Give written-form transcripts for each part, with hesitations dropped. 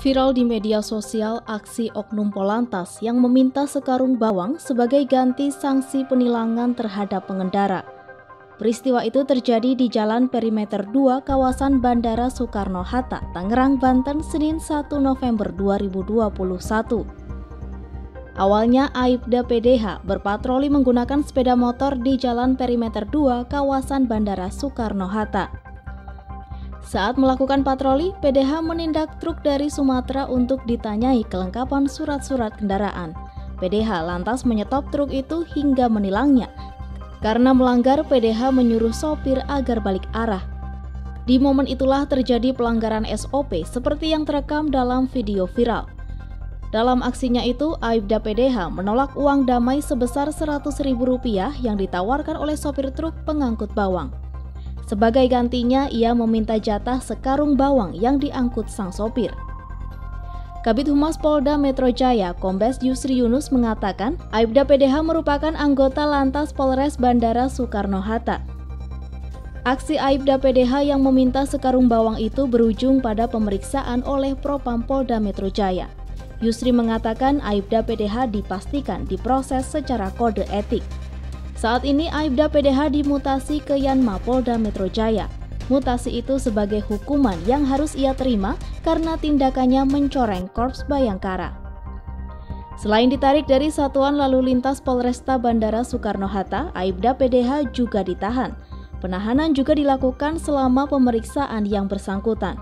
Viral di media sosial aksi oknum Polantas yang meminta sekarung bawang sebagai ganti sanksi penilangan terhadap pengendara. Peristiwa itu terjadi di Jalan Perimeter 2 kawasan Bandara Soekarno-Hatta, Tangerang, Banten, Senin 1 November 2021. Awalnya Aibda PDH berpatroli menggunakan sepeda motor di Jalan Perimeter 2 kawasan Bandara Soekarno-Hatta. Saat melakukan patroli, PDH menindak truk dari Sumatera untuk ditanyai kelengkapan surat-surat kendaraan. PDH lantas menyetop truk itu hingga menilangnya. Karena melanggar, PDH menyuruh sopir agar balik arah. Di momen itulah terjadi pelanggaran SOP seperti yang terekam dalam video viral. Dalam aksinya itu, Aibda PDH menolak uang damai sebesar Rp100.000 yang ditawarkan oleh sopir truk pengangkut bawang. Sebagai gantinya, ia meminta jatah sekarung bawang yang diangkut sang sopir. Kabid Humas Polda Metro Jaya, Kombes Yusri Yunus mengatakan, Aibda PDH merupakan anggota Lantas Polres Bandara Soekarno-Hatta. Aksi Aibda PDH yang meminta sekarung bawang itu berujung pada pemeriksaan oleh Propam Polda Metro Jaya. Yusri mengatakan Aibda PDH dipastikan diproses secara kode etik. Saat ini Aibda PDH dimutasi ke Yanma Polda Metro Jaya. Mutasi itu sebagai hukuman yang harus ia terima karena tindakannya mencoreng Korps Bayangkara. Selain ditarik dari Satuan Lalu Lintas Polresta Bandara Soekarno-Hatta, Aibda PDH juga ditahan. Penahanan juga dilakukan selama pemeriksaan yang bersangkutan.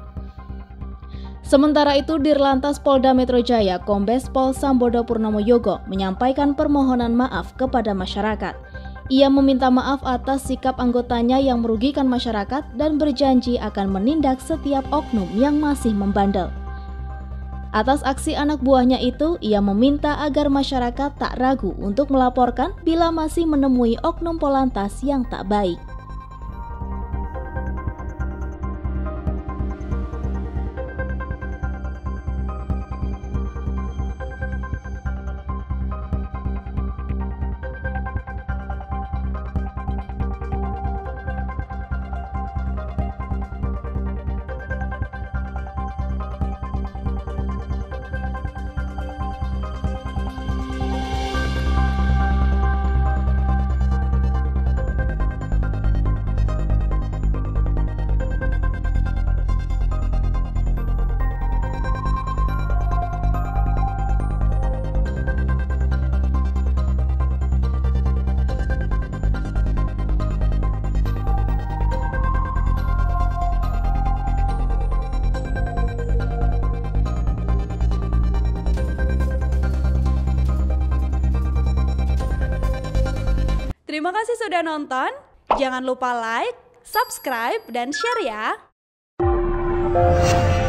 Sementara itu, Dirlantas Polda Metro Jaya, Kombes Pol Sambodo Purnomo Yogo menyampaikan permohonan maaf kepada masyarakat. Ia meminta maaf atas sikap anggotanya yang merugikan masyarakat dan berjanji akan menindak setiap oknum yang masih membandel. Atas aksi anak buahnya itu, ia meminta agar masyarakat tak ragu untuk melaporkan bila masih menemui oknum Polantas yang tak baik. Terima kasih sudah nonton. Jangan lupa like, subscribe, dan share ya.